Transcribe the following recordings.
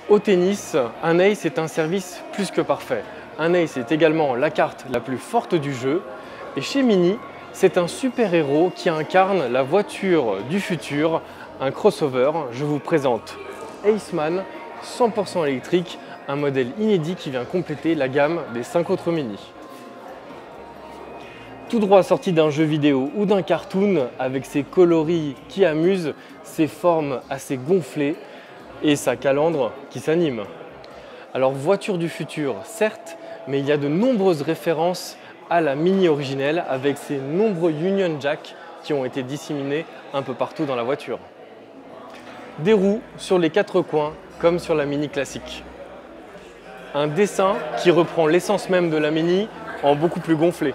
Au tennis, un ace est un service plus que parfait. Un ace est également la carte la plus forte du jeu. Et chez Mini, c'est un super-héros qui incarne la voiture du futur, un crossover. Je vous présente Aceman, 100% électrique, un modèle inédit qui vient compléter la gamme des 5 autres Mini. Tout droit sorti d'un jeu vidéo ou d'un cartoon, avec ses coloris qui amusent, ses formes assez gonflées et sa calandre qui s'anime. Alors voiture du futur, certes, mais il y a de nombreuses références à la Mini originelle avec ses nombreux Union Jack qui ont été disséminés un peu partout dans la voiture. Des roues sur les 4 coins comme sur la Mini classique. Un dessin qui reprend l'essence même de la Mini en beaucoup plus gonflé.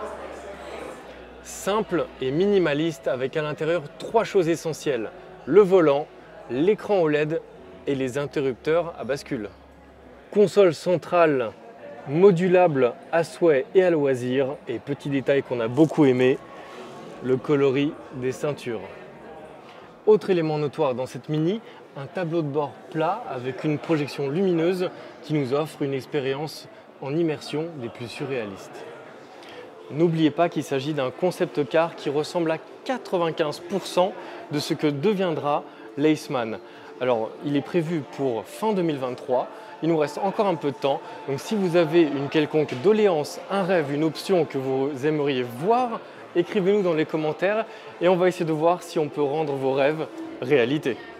Simple et minimaliste avec à l'intérieur 3 choses essentielles: le volant, l'écran OLED et les interrupteurs à bascule. Console centrale modulable à souhait et à loisir, et petit détail qu'on a beaucoup aimé, le coloris des ceintures. Autre élément notoire dans cette Mini, un tableau de bord plat avec une projection lumineuse qui nous offre une expérience en immersion des plus surréalistes. N'oubliez pas qu'il s'agit d'un concept car qui ressemble à 95% de ce que deviendra l'Aceman. Alors, il est prévu pour fin 2023. Il nous reste encore un peu de temps. Donc, si vous avez une quelconque doléance, un rêve, une option que vous aimeriez voir, écrivez-nous dans les commentaires et on va essayer de voir si on peut rendre vos rêves réalité.